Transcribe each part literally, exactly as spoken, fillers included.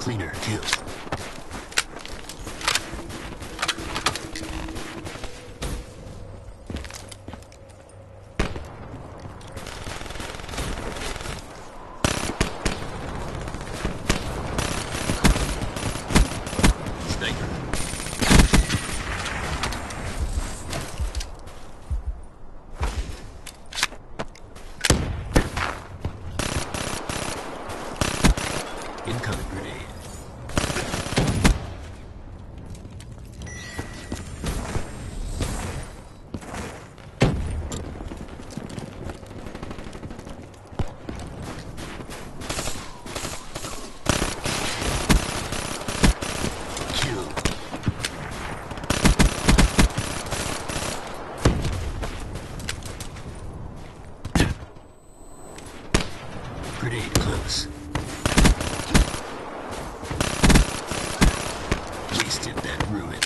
Cleaner, kill. Incoming grenade. Kill. Grenade close. Wasted that ruin.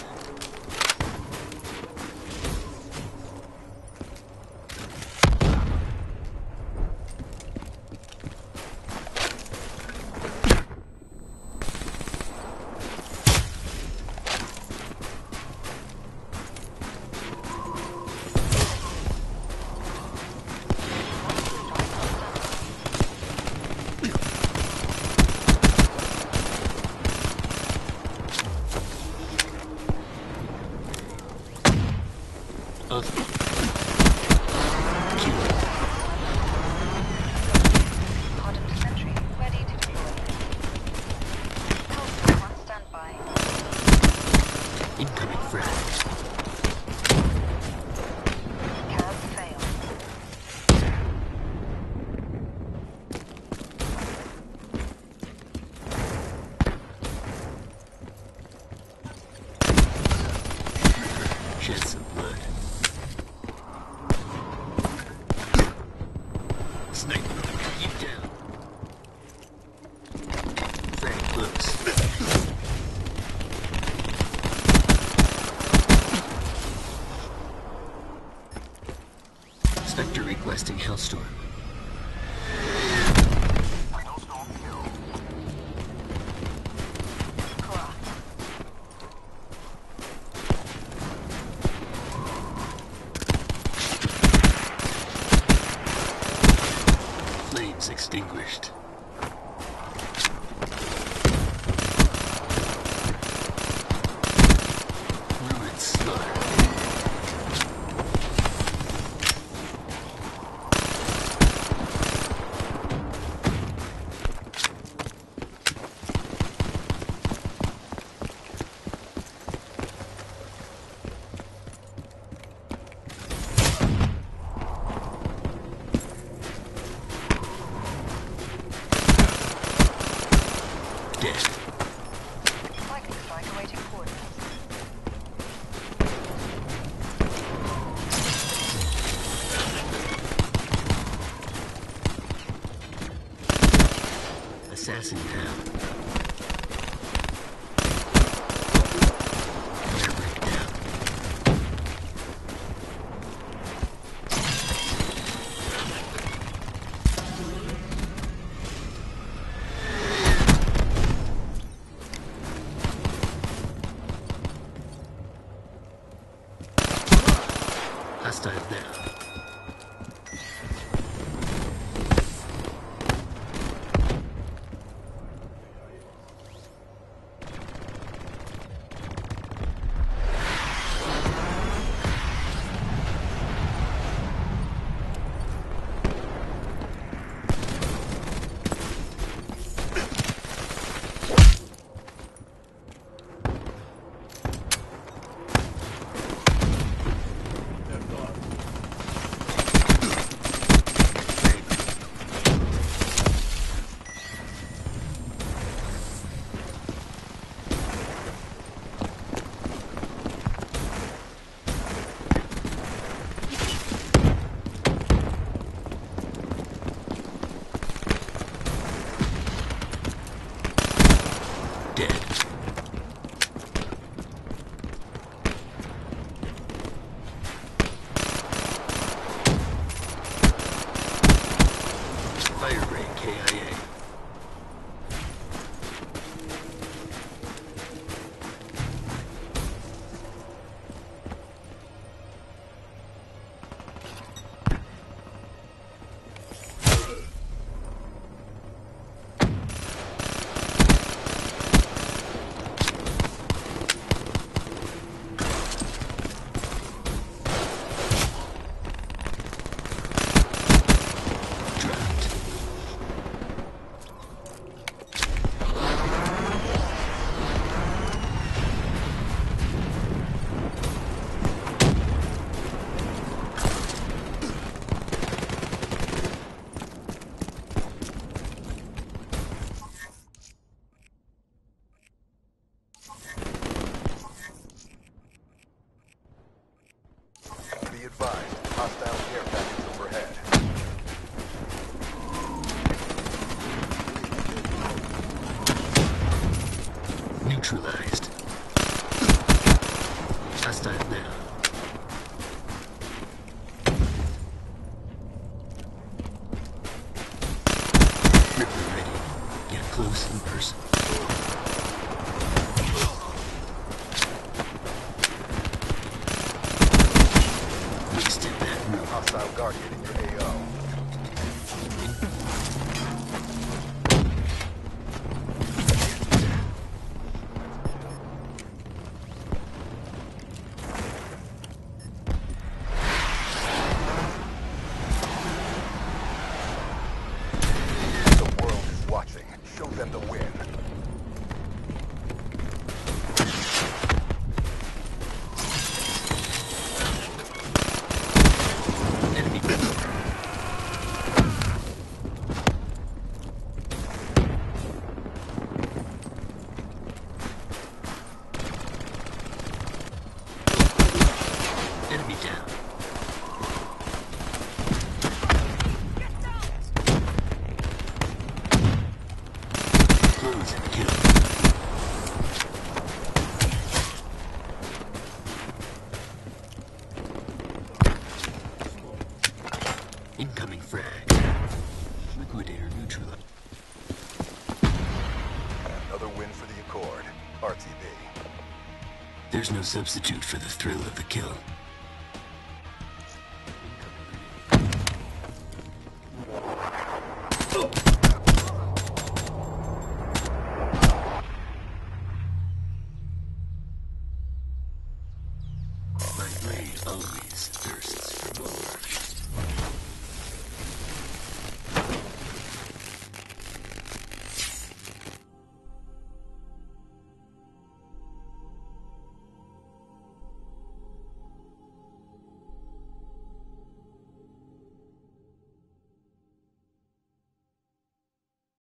Of Hardened sentry ready to deploy. Health on standby. incoming frag. Cab failed. Shed some blood. Sniper, keep down. Frag close. Spectre requesting Hellstorm. Flames extinguished. Ruined slaughter. Dead. Cycling strike awaiting coordinates. Assassin down. Airbrake down. Hostile down. Neutralized. Hostile down. Ripper ready. Get close in person. Wasted that move. Hostile Guardian in your A O. The world is watching. Show them the win. Enemy Enemy down. Close and kill. Incoming frag. Liquidator neutralized. Another win for the Accord. R T B. There's no substitute for the thrill of the kill. My brain always thirsts for more.